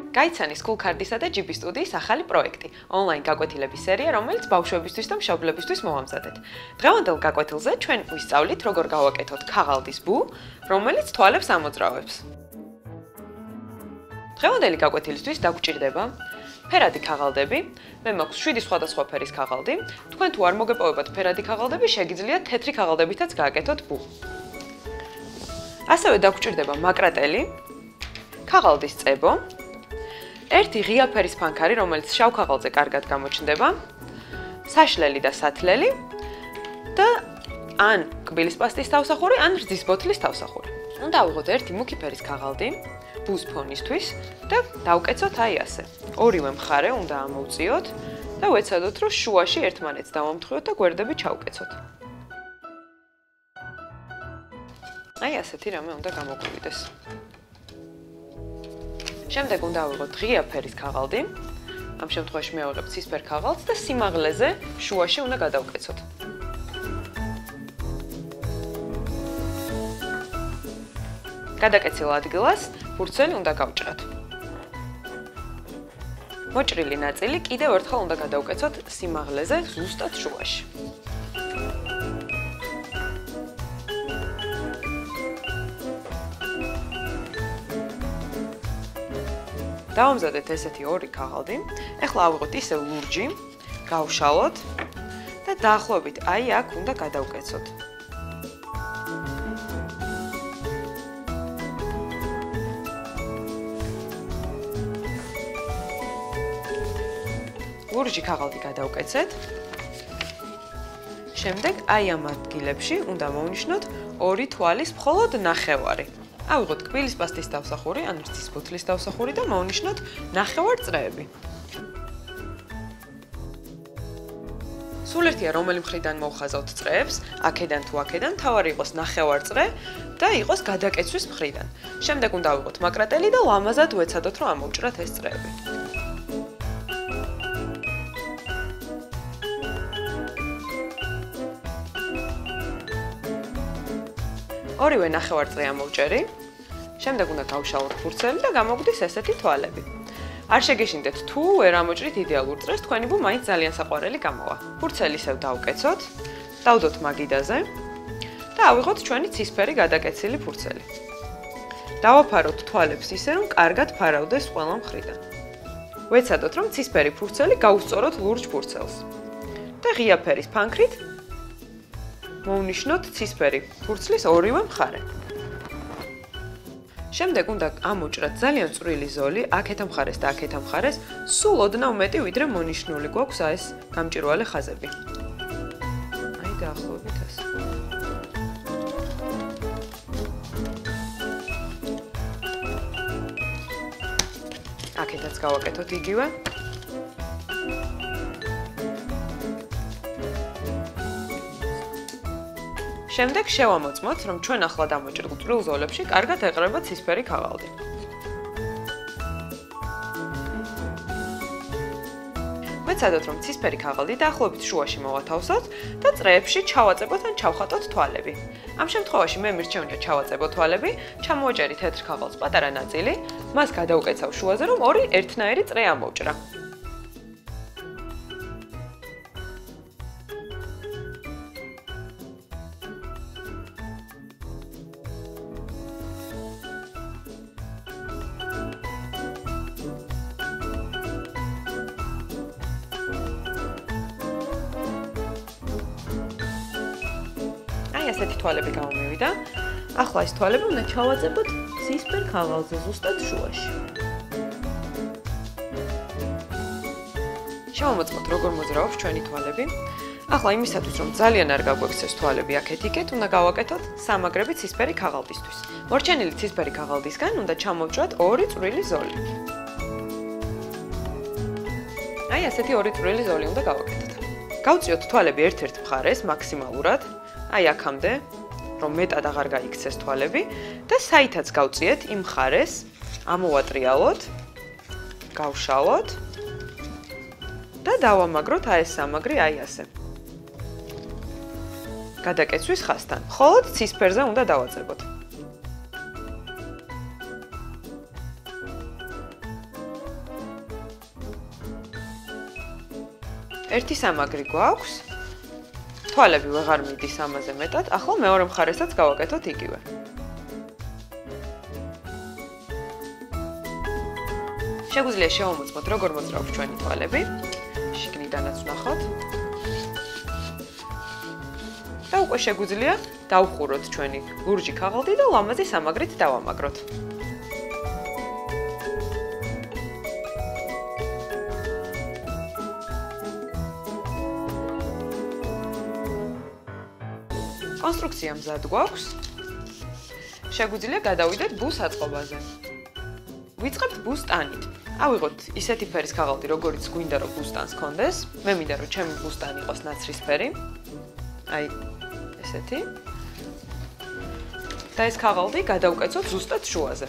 გაიცანის სკულქარდისა და ჯიბი სტუდიის ახალი პროექტი, ონლაინ გაკვეთილების სერია, რომელიც ბავშვებისთვის და მშობლებისთვის მოვამზადეთ. დღევანდელ გაკვეთილზე ჩვენ ვისწავლით, როგორ გავაკეთოთ ქაღალდის ბუ, რომელიც თვალებს ამოძრავებს. დღევანდელი გაკვეთილისთვის დაგვჭირდება ფერადი ქაღალდები, მე მაქვს 7 სხვადასხვა ფერის ქაღალდი. თქვენ თუ არ მოგეპოვებათ ფერადი ქაღალდები, შეგიძლიათ თეთრი ქაღალდებითაც გააკეთოთ ბუ. ასევე დაგვჭირდება მაკრატელი, ქაღალდის წებო, ერთი ღია ფერის ფანქარი, რომელიც შავ ქაღალდზე კარგად გამოჩნდება, საშლელი და სათლელი და ან კბილის პასტის თავსახური, ან რძის ბოთლის თავსახური. უნდა ავიღოთ ერთი მუქი ფერის ქაღალდი ბუს ფონისთვის და დავკეცოთ აი ასე. ორივე მხარე უნდა ამოვწიოთ და ვეცადოთ, რომ შუაში ერთმანეთს დავამთხევოთ და გვერდები ჩავკეცოთ. აი ასეთი რამე უნდა გამოგვივიდეს. შემდეგ უნდა ავიღოთ ღია ფერის ქაღალდი. ამ შემთხვევაში მე ავიღებ ცისფერ ქაღალდს და სიმაღლეზე შუაში უნდა გადავკეცოთ. გადაკეცილ ადგილას ფურცელი უნდა გავჭრათ. მოჭრილი ნაწილი კიდევ ერთხელ უნდა გადავკეცოთ სიმაღლეზე ზუსტად შუაში. დავამზადეთ ესეთი ორი ქაღალდი. ეხლა ავიღოთ ისევ ლურჯი, გავშალოთ და დაახლოებით აი აქ უნდა გადავკეცოთ. ლურჯი ქაღალდი გადავკეცეთ. შემდეგ აი ამ ადგილებში უნდა მოვნიშნოთ ორი თვალის მხოლოდ ნახევარი. ავიღოთ კბილის პასტის თავსახური, ან რძის ბოთლის თავსახური და მოვნიშნოთ ნახევარ წრეები. სულ ერთია რომელი მხრიდან მოვხაზავთ წრეებს, აქედან თუ აქედან, თავარი იყოს ნახევარ წრე და იყოს გადაკეცვის მხრიდან. შემდეგ უნდა ავიღოთ მაკრატელი და ლამაზად ვეცადოთ, რომ ამოვჭრათ ეს წრეები. ორივე ნახევარწრე ამოვჭერი. შემდეგ უნდა გავშალოთ ფურცელი და გამოგვდის ესეთი თვალები. არ შეგეშინდეთ თუ ვერ ამოჭრით იდეალურ წრეს, თქვენი ბუ მაინც ძალიან საყვარელი გამოვა. ფურცელი ისევ დავკეცოთ, დავდოთ მაგიდაზე და ავიღოთ ჩვენი ცისფერი გადაკეცილი ფურცელი. დავაფაროთ თვალებს ისე, რომ კარგად ფარავდეს ყველა მხრიდან. ვეცადოთ, რომ ცისფერი ფურცელი გავუსწოროთ ლურჯ ფურცელს. და ღია ფერის ფანქრით მოვნიშნოთ ცისფერი ფურცლის ორივე მხარე. შემდეგ უნდა ამოჭრათ ძალიან წვრილი ზოლი, აქეთ მხარეს და აქეთ მხარეს, სულ ოდნავ მეტი, ვიდრე მონიშნული გვაქვს ეს გამჭვირვალე ხაზები. აი დაახლოებით ეს. აქეთაც გავაკეთოთ იგივე. შემდეგ შევამოწმოთ, რომ ჩვენ ახლა დამოჭრილ წვრილ ზოლებში კარგად ეყრება ცისფერი ქაღალდი. ვეცადოთ, რომ ცისფერი ქაღალდი დაახლოებით შუაში მოვათავსოთ და წრეებში ჩავაწებოთ ან ჩავხატოთ თვალები. ამ შემთხვევაში მე მირჩევნია ჩავაწებოთ თვალები, ჩამოვაჭერი თეთრ ქაღალდს პატარა ნაწილი, მას გადავკეცავ შუაზე, რომ ორი ერთნაირი წრე ამოვჭრა. ესეთი თვალები გამომივიდა. ახლა ეს თვალები უნდა ჩავაწებოთ ცისფერ ქაღალდზე ზუსტად შუაში. შევამოწმოთ, როგორ მოძრაობს ჩვენი თვალები. ახლა იმისათვის, რომ ძალიან არ გაგვექცეს თვალები აქეთ-იქეთ, უნდა გავაკეთოთ სამაგრები ცისფერი ქაღალდისთვის. მორჩენილი ცისფერი ქაღალდისგან უნდა ჩამოვჭრათ ორი წვრილი ზოლი. აი ასეთი ორი წვრილი ზოლი უნდა გავაკეთოთ. გავწიოთ თვალები ერთ-ერთ მხარეს მაქსიმალურად. აი აქამდე, რომ მეტად აღარ გაიქცეს თვალები და საითაც გავწიეთ იმ მხარეს, ამოვატრიალოთ, გავშალოთ და დავამაგროთ აი ეს სამაგრი აი ასე. გადაკეცვის ხაზთან. მხოლოდ ცისფერზე უნდა დავაწყებოთ. ერთი სამაგრი გვაქვს. თვალები ვეღარ მიდის ამაზე მეტად. ახლა მეორე მხარესაც გავაკეთოთ იგივე. შეგვიძლია შევამოწმოთ, როგორ მოძრაობს ჩვენი თვალები. შიგნიდანაც ვნახოთ. და უკვე შეგვიძლია დავხუროთ ჩვენი ლურჯი ქაღალდი და ლამაზი სამაგრით დავამაგროთ. კონსტრუქცია მზად გვაქვს. შეგვიძლია გადავიდეთ ბუს აწყობაზე. ვიწყებთ ბუს ტანით. ავიღოთ ისეთი ფერის ქაღალდი, როგორიც გვინდა რომ ბუს ტანს ჰქონდეს. მე მინდა რომ ჩემი ბუს ტანი იყოს ნაცრისფერი. აი ესეთი. და ეს ქაღალდი გადავკეცოთ ზუსტად შუაზე.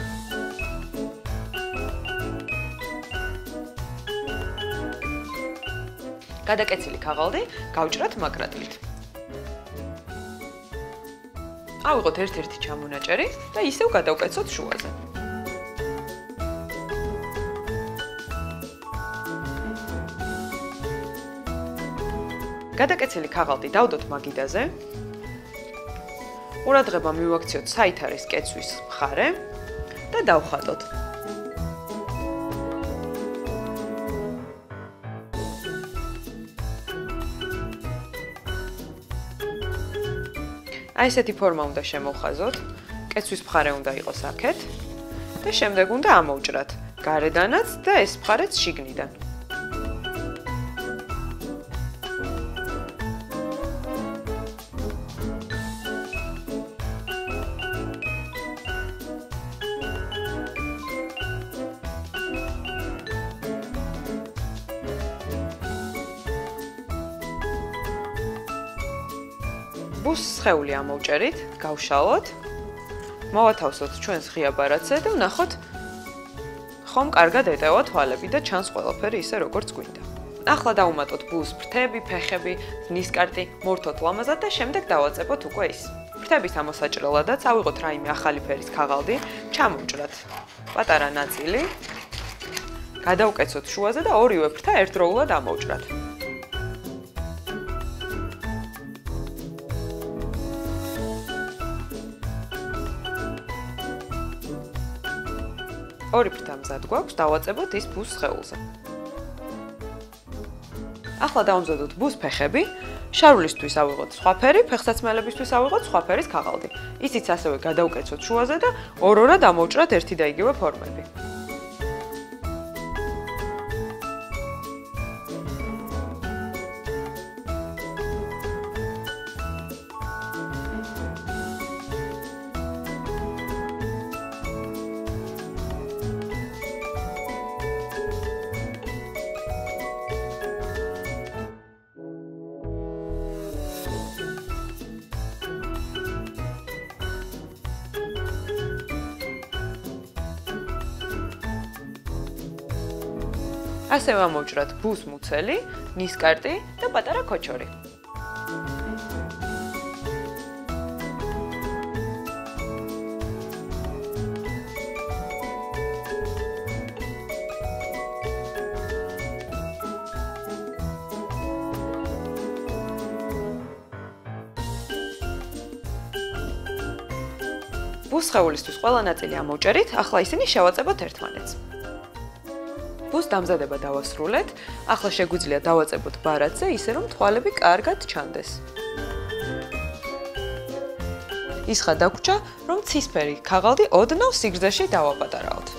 გადაკეცილი ქაღალდი გავჭრათ მაკრატლით. ავიღოთ ერთ-ერთი ჩამონაჭერი და ისევ გადავკეცოთ შუაზე. გადაკეცილი ქაღალდი დავდოთ მაგიდაზე. ყურადღება მივაქციოთ საით არის კეცვის მხარე და დავხატოთ. აი ესეთი ფორმა უნდა შემოვხაზოთ. კეცვის მხარე უნდა იყოს აქეთ და შემდეგ უნდა ამოვჭრათ გარედანაც და ეს მხარეც შიგნიდან. ბუს სხეული ამოვჭერით, გავშალოთ, მოვათავსოთ ჩვენს ღია ბარათზე და ვნახოთ ხომ კარგად ეტევა თვალები და ჩანს ყველაფერი ისე როგორც გვინდა. ახლა დავუმატოთ ბუს ფრთები, ფეხები, ნისკარტი, მორთოთ ლამაზად და შემდეგ დავაწებოთ უკვე ის. ფრთების ამოსაჭრელადაც ავიღოთ რაიმე ახალი ფერის ქაღალდი, ჩამოვჭრათ პატარა ნაწილი, გადავკეცოთ შუაზე და ორივე ფრთა ერთდროულად ამოვჭრათ. ორი ფრთა მზად გვაქვს, დავაწებოთ ის ბუს სხეულზე. ახლა დავამზადოთ ბუს ფეხები. შარვლისთვის ავიღოთ სხვა ფერი, ფეხსაცმელებისთვის ავიღოთ სხვა ფერის ქაღალდი. ისიც ასევე გადავკეცოთ შუაზე და ორ-ორად ამოვჭრათ ერთი და იგივე ფორმები. ასევე ამოვჭრათ ბუს მუცელი, ნისკარტი და პატარა ქოჩორი. ბუს სხეულისთვის ყველა ნაწილი ამოვჭერით, ახლა ისინი შევაწებოთ ერთმანეთს. ბუს დამზადება დავასრულეთ. ახლა შეგვიძლია დავაწებოთ ბარათზე, ისე რომ თვალები კარგად ჩანდეს. ისხა დაგვრჩა, რომ ცისფერი ქაღალდი ოდნავ სიგრძეში დავაპატარავთ.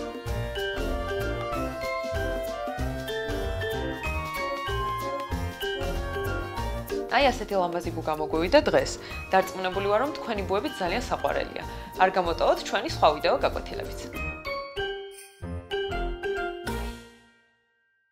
აი ასეთი ლამაზი ბუ გამოგვივიდა დღეს. დარწმუნებული ვარ, რომ თქვენი ბუები ძალიან საყვარელია. არ გამოტოვოთ ჩვენი სხვა ვიდეო გაკვეთილებით.